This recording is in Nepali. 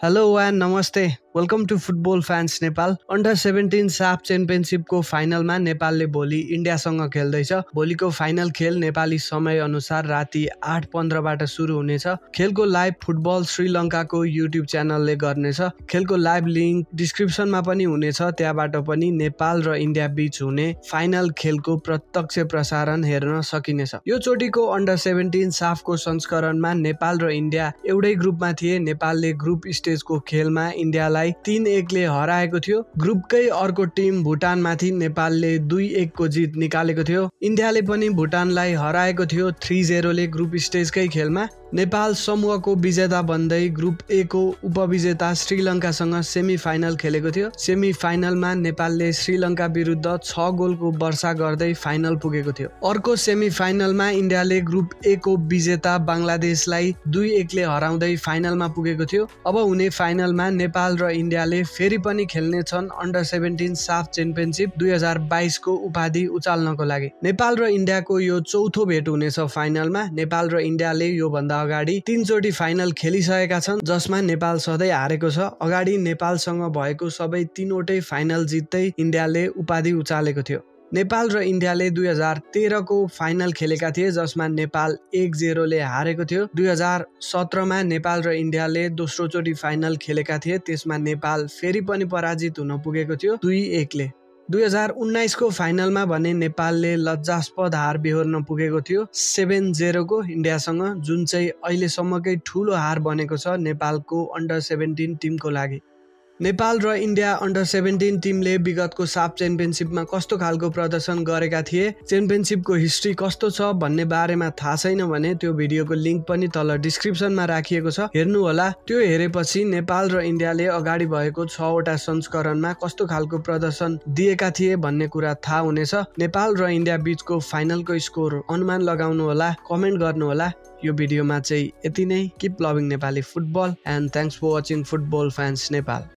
Hello and namaste. Welcome to Football Fans Nepal. Under 17 SAFF Championship को फाइनलमा नेपालले भोलि इन्डियासँग खेल्दैछ। भोलिको फाइनल खेल नेपाली समय अनुसार राति 8:15 बाट सुरु हुनेछ। खेलको लाइभ फुटबल श्रीलङ्काको YouTube च्यानलले गर्नेछ। खेलको लाइभ लिंक डिस्क्रिप्सनमा पनि हुनेछ। त्यहाँबाट पनि नेपाल र इन्डिया बीच हुने फाइनल खेलको प्रत्यक्ष प्रसारण हेर्न सकिनेछ। यो चोटीको अन्डर 17 SAFF को संस्करणमा नेपाल र इन्डिया एउटै ग्रुपमा थिए। नेपालले ग्रुप स्टेजको खेलमा इन्डियालाई 3-1 ले हराएको थियो। ग्रुपकै अर्को टिम भुटानमाथि नेपालले 2-1 को जित निकालेको थियो। इन्डियाले पनि भुटानलाई हराएको थियो 3-0 ले ग्रुप स्टेजकै खेलमा। नेपाल समूहको विजेता बन्दै ग्रुप ए को उपविजेता श्रीलङ्कासँग सेमी फाइनल खेलेको थियो। सेमी फाइनलमा नेपालले श्रीलङ्का विरुद्ध 6 गोलको वर्षा गर्दै फाइनल पुगेको थियो। अर्को सेमी फाइनलमा इन्डियाले ग्रुप ए को विजेता बङ्गलादेशलाई 2-1 ले हराउँदै फाइनलमा पुगेको थियो। अब हुने फाइनलमा नेपाल र इन्डियाले फेरि पनि खेल्ने छन् अन्डर 17 SAFF च्याम्पियनशिप 2022 को उपाधि उचाल्नको लागि। नेपाल र इन्डियाको यो चौथो भेट हुनेछ फाइनलमा। नेपाल र इन्डियाले यो भन्दा अगाडि 3 चोटी फाइनल खेलिसकेका छन्, जसमा नेपाल सधैँ हारेको छ। अगाडि नेपालसँग भएको सबै 3 वटै फाइनल जित्दै इन्डियाले उपाधि उचालेको थियो। नेपाल र इन्डियाले 2013 को फाइनल खेलेका थिए, जसमा नेपाल 1-0 ले हारेको थियो। 2017 मा नेपाल र इन्डियाले दोस्रो चोटी फाइनल खेलेका थिए। त्यसमा नेपाल फेरि पनि पराजित हुन पुगेको थियो 2-1 ले। 2019 को फाइनलमा भने नेपालले लज्जास्पद हार बेहोर्न पुगेको थियो 7-0 को इन्डियासँग, जुन चाहिँ अहिलेसम्मकै ठूलो हार बनेको छ नेपालको अन्डर 17 टिमको लागि। नेपाल र इन्डिया अन्डर 17 टिमले विगतको SAFF च्याम्पियनशिपमा कस्तो खालको प्रदर्शन गरेका थिए, च्याम्पियनशिपको हिस्ट्री कस्तो छ भन्ने बारेमा थाहा छैन भने त्यो भिडियोको लिंक पनि तल डिस्क्रिप्सनमा राखिएको छ, हेर्नु होला। त्यो हेरेपछि नेपाल र इन्डियाले अगाडि भएको 6 वटा संस्करणमा कस्तो खालको प्रदर्शन दिएका थिए भन्ने कुरा थाहा हुनेछ। नेपाल र इन्डिया बीचको फाइनलको स्कोर अनुमान लगाउनु होला, कमेन्ट गर्नु होला। यो भिडियोमा चाहिँ यति नै। Keep loving Nepali football and thanks for watching football fans Nepal.